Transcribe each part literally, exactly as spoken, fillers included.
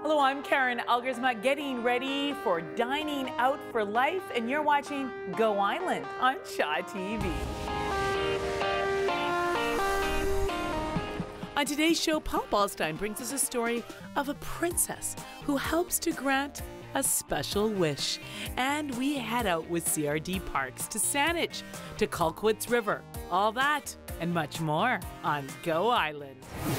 Hello, I'm Karen Algersma, getting ready for Dining Out for Life, and you're watching Go Island on Shaw T V. On today's show, Paul Ballstein brings us a story of a princess who helps to grant a special wish. And we head out with C R D Parks to Saanich, to Colquitt's River. All that and much more on Go Island.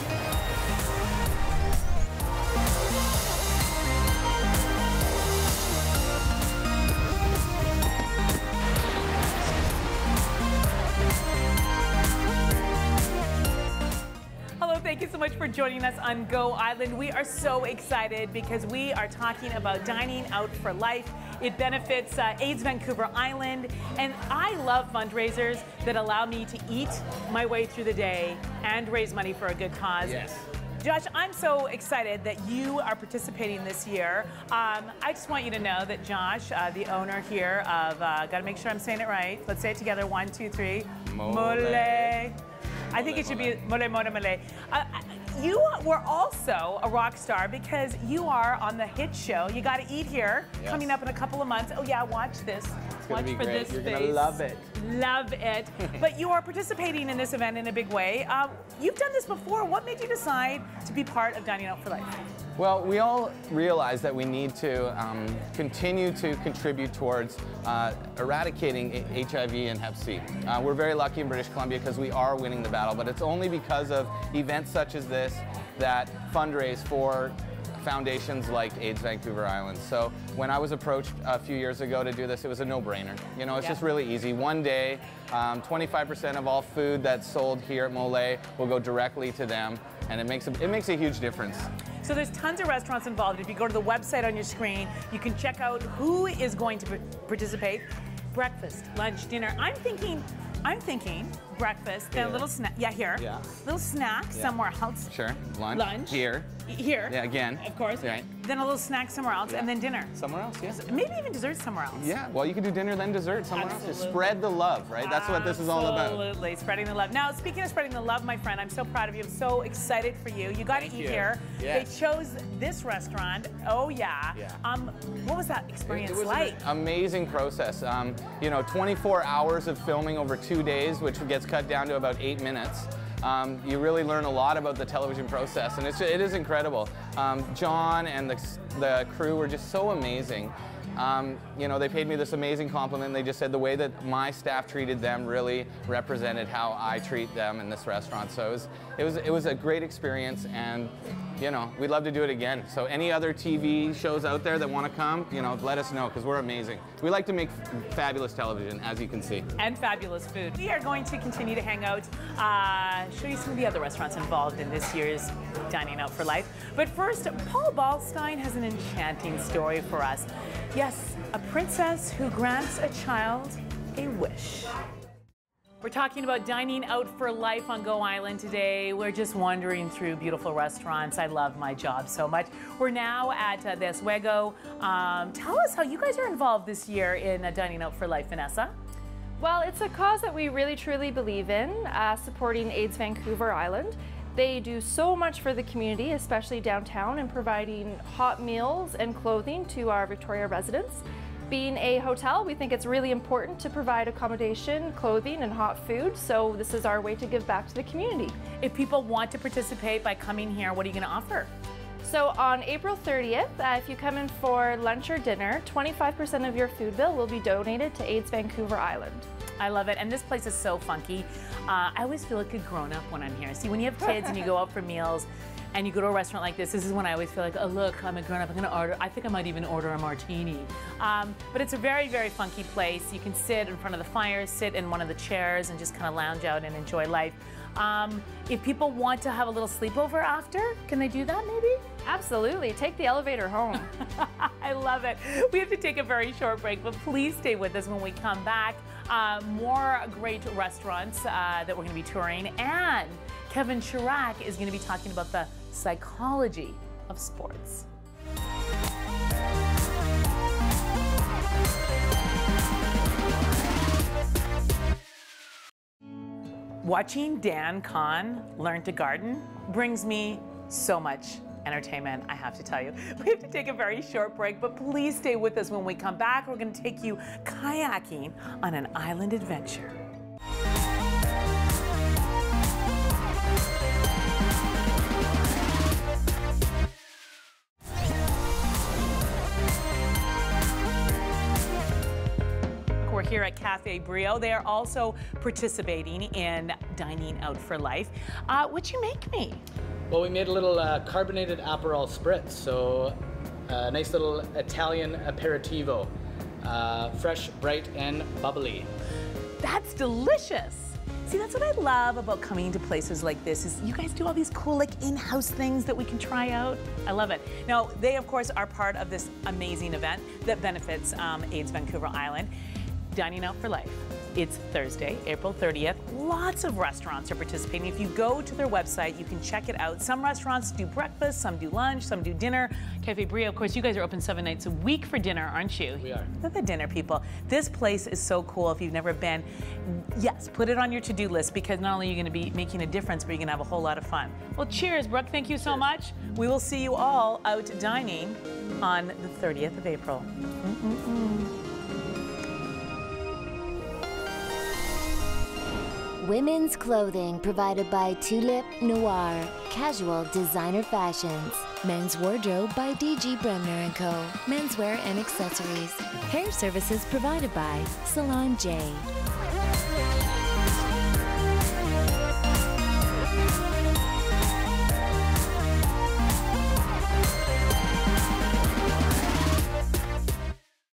Thank you so much for joining us on Go Island. We are so excited because we are talking about Dining Out for Life. It benefits uh, AIDS Vancouver Island, and I love fundraisers that allow me to eat my way through the day and raise money for a good cause. Yes. Josh, I'm so excited that you are participating this year. Um, I just want you to know that Josh, uh, the owner here of, uh, gotta make sure I'm saying it right. Let's say it together, one, two, three. Mole. Mole. I think it should be mole, mole, mole. Uh, you were also a rock star because you are on the hit show, You Gotta Eat Here, yes, coming up in a couple of months. Oh yeah, watch this. It's watch gonna be for great. this You're face. gonna love it. Love it. But you are participating in this event in a big way. Uh, you've done this before. What made you decide to be part of Dining Out for Life? Well, we all realize that we need to um, continue to contribute towards uh, eradicating H I V and Hep C. Uh, we're very lucky in British Columbia because we are winning the battle, but it's only because of events such as this that fundraise for foundations like AIDS Vancouver Island. So when I was approached a few years ago to do this, it was a no-brainer. You know, it's yeah. just really easy. One day, twenty-five percent um, of all food that's sold here at Mole will go directly to them, and it makes a, it makes a huge difference. So there's tons of restaurants involved. If you go to the website on your screen, you can check out who is going to participate. Breakfast, lunch, dinner. I'm thinking, I'm thinking breakfast, then a little snack. Yeah, here. Yeah. Little snack yeah. somewhere else. Sure. Lunch. Lunch. Here. Here. Yeah, again. Of course. Right. Then a little snack somewhere else, yeah. and then dinner. Somewhere else, yeah. Maybe even dessert somewhere else. Yeah, well, you could do dinner, then dessert somewhere Absolutely. else. Just spread the love, right? That's what this is all about. Absolutely, spreading the love. Now, speaking of spreading the love, my friend, I'm so proud of you. I'm so excited for you. You got to eat you. here. Yes. They chose this restaurant. Oh, yeah. yeah. Um, what was that experience it, it was like? An amazing process. Um, you know, twenty-four hours of filming over two days, which gets cut down to about eight minutes. Um, you really learn a lot about the television process, and it's, it is incredible. Um, John and the, the crew were just so amazing. Um, you know, they paid me this amazing compliment. They just said the way that my staff treated them really represented how I treat them in this restaurant. So it was, it was, it was a great experience, and you know, we'd love to do it again. So any other T V shows out there that want to come, you know, let us know, because we're amazing. We like to make fabulous television, as you can see. And fabulous food. We are going to continue to hang out, uh, show you some of the other restaurants involved in this year's Dining Out for Life. But first, Paul Ballstein has an enchanting story for us. Yes, a princess who grants a child a wish. We're talking about Dining Out for Life on Go Island today. We're just wandering through beautiful restaurants. I love my job so much. We're now at uh, the Oswego. Um, tell us how you guys are involved this year in uh, Dining Out for Life, Vanessa. Well, it's a cause that we really truly believe in, uh, supporting AIDS Vancouver Island. They do so much for the community, especially downtown, and providing hot meals and clothing to our Victoria residents. Being a hotel, we think it's really important to provide accommodation, clothing, and hot food, so this is our way to give back to the community. If people want to participate by coming here, what are you going to offer? So on April thirtieth, uh, if you come in for lunch or dinner, twenty-five percent of your food bill will be donated to AIDS Vancouver Island. I love it, and this place is so funky. Uh, I always feel like a grown-up when I'm here. See, when you have kids and you go out for meals, and you go to a restaurant like this, this is when I always feel like, oh look, I'm a grown-up, I'm gonna order, I think I might even order a martini. Um, but it's a very, very funky place. You can sit in front of the fire, sit in one of the chairs, and just kind of lounge out and enjoy life. Um, if people want to have a little sleepover after, can they do that maybe? Absolutely, take the elevator home. I love it. We have to take a very short break, but please stay with us when we come back. Uh, more great restaurants uh, that we're gonna be touring, and Kevin Chirac is gonna be talking about the psychology of sports. Watching Dan Kahn learn to garden brings me so much entertainment, I have to tell you. We have to take a very short break, but please stay with us. When we come back, we're going to take you kayaking on an island adventure. We're here at Cafe Brio. They are also participating in Dining Out for Life. Uh, what'd you make me? Well, we made a little uh, carbonated Aperol spritz, so a nice little Italian aperitivo. Uh, fresh, bright, and bubbly. That's delicious. See, that's what I love about coming to places like this, is you guys do all these cool, like, in-house things that we can try out. I love it. Now, they, of course, are part of this amazing event that benefits um, AIDS Vancouver Island. Dining Out for Life. It's Thursday, April thirtieth. Lots of restaurants are participating. If you go to their website, you can check it out. Some restaurants do breakfast, some do lunch, some do dinner. Cafe Brio, of course, you guys are open seven nights a week for dinner, aren't you? We are. They're the dinner people. This place is so cool. If you've never been, yes, put it on your to-do list, because not only are you going to be making a difference, but you're going to have a whole lot of fun. Well, cheers, Brooke. Thank you so much. We will see you all out dining on the thirtieth of April. Mm-mm-mm. Women's clothing provided by Tulip Noir, casual designer fashions. Men's wardrobe by D G Bremner and Co. Menswear and accessories. Hair services provided by Salon J.